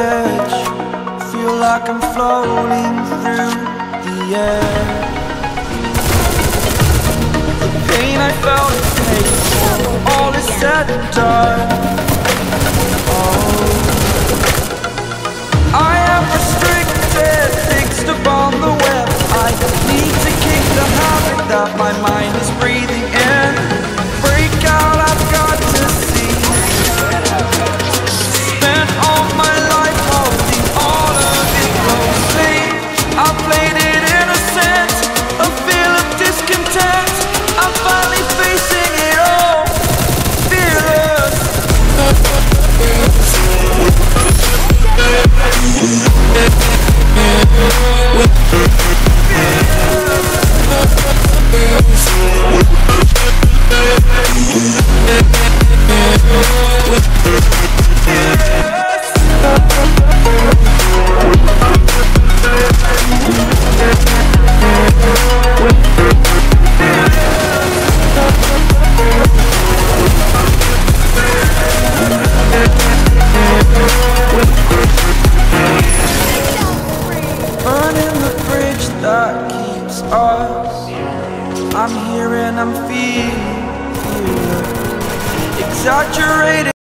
edge, feel like I'm floating through the air. The pain I felt is paid for, all is said and done. Oh, I am restricted, fixed upon the web. I need to kick the habit that my mind is breathing in. Break out, I've got to see. Spent all my life holding all of it closely. I played it innocent, a feel of discontent. I'm finally facing it all, fearless. Burning the bridge that keeps us. I'm here and I'm feeling exaggerated